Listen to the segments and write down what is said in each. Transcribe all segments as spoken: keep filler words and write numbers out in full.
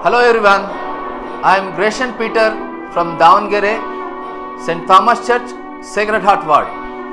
Hello everyone, I am Gratian Peter from Davangere, Saint Thomas Church, Sacred Heart Ward.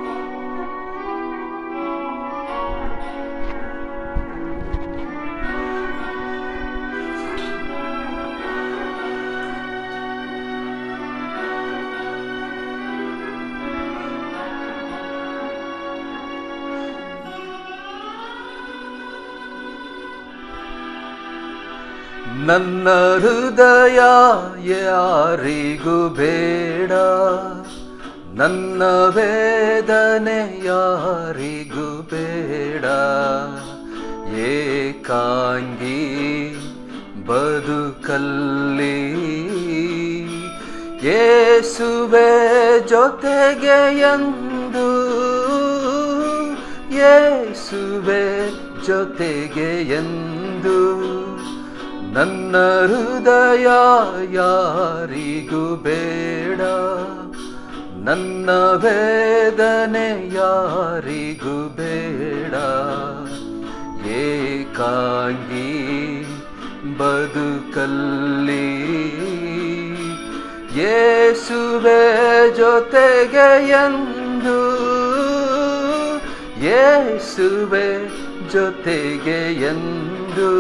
ನನ್ನ ಹೃದಯ ಯಾರಿಗೂ ಬೇಡ, ನನ್ನ ವೇದನೆ ಯಾರಿಗೂ ಬೇಡ. ಏಕಾಂಗಿ ಬದುಕಲ್ಲಿ ಯೇಸುವೆ ಜೊತೆಗೆ ಎಂದು, ಯೇಸುವೆ ಜೊತೆಗೆ ಎಂದು. ನನ್ನ ಹೃದಯ ಯಾರಿಗೂ ಬೇಡ, ನನ್ನ ವೇದನೆ ಯಾರಿಗೂ ಬೇಡ. ಏಕಾಂಗಿ ಬದುಕಲ್ಲಿ ಯೇಸುವೆ ಜೊತೆಗೆ ಎಂದು, ಯೇಸುವೆ ಜೊತೆಗೆ ಎಂದು.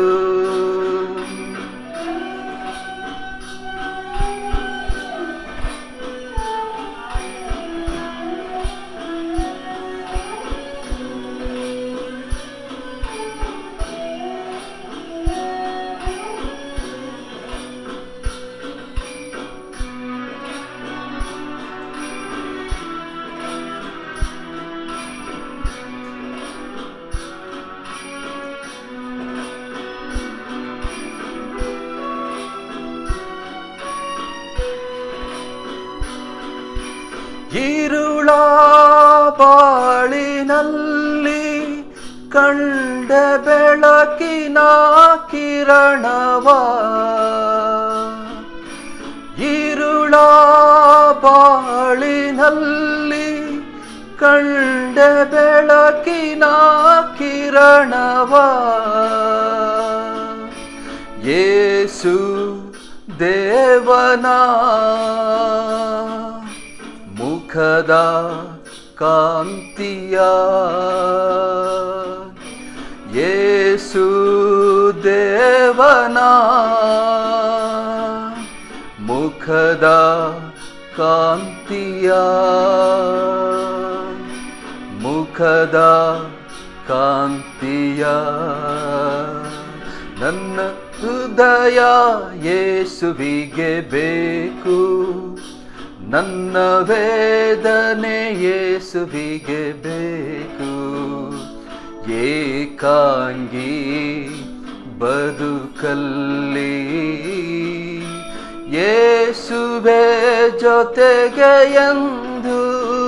ഇരുള ಬಾಳಿನಲ್ಲಿ ಕಂಡ ಬೆಳಕಿನ ಕಿರಣವ, ഇരുള ಬಾಳಿನಲ್ಲಿ ಕಂಡ ಬೆಳಕಿನ ಕಿರಣವ. ಯೇಸು ದೇವನ ಮುಖದ ಕಾಂತಿಯ, ಯೇಸು ದೇವನ ಮುಖದ ಕಾಂತಿಯ, ಮುಖದ ಕಾಂತಿಯ. ನನ್ನ ಹೃದಯ ಯೇಸುವಿಗೆ ಬೇಕು, ನನ್ನ ವೇದನೆ ಯೇಸುವಿಗೆ ಬೇಕು. ಏಕಾಂಗಿ ಬದುಕಲ್ಲಿ ಯೇಸುವೆ ಜೊತೆಗೆ ಎಂದು,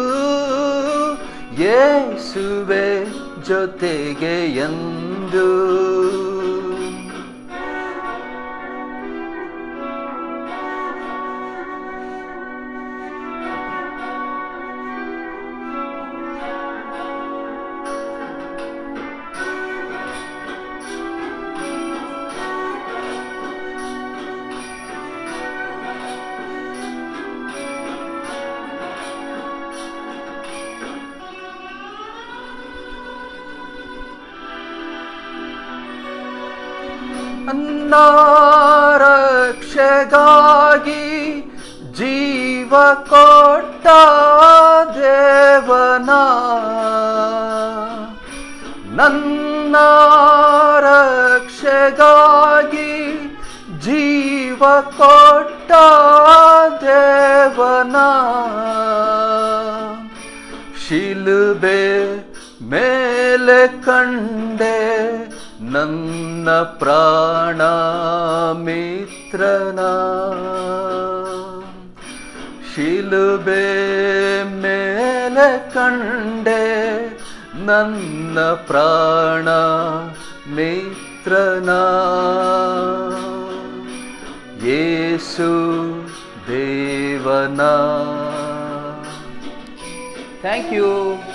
ಯೇಸುವೆ ಜೊತೆಗೆ ಎಂದು. ನನ್ನ ರಕ್ಷೆಗಾಗಿ ಜೀವ ಕೊಟ್ಟ ದೇವನ, ನನ್ನ ರಕ್ಷೆಗಾಗಿ ಜೀವ ಕೊಟ್ಟ ದೇವನ. ಶಿಲುಬೆ ಮೇಲೆ ಕಂಡೆ ನನ್ನ ಪ್ರಾಣ ಮಿತ್ರನ, ಶಿಲುಬೆ ಮೇಲೆ ಕಂಡೆ ನನ್ನ ಪ್ರಾಣ ಮಿತ್ರನ. ಯೇಸು ದೇವನ. Thank you.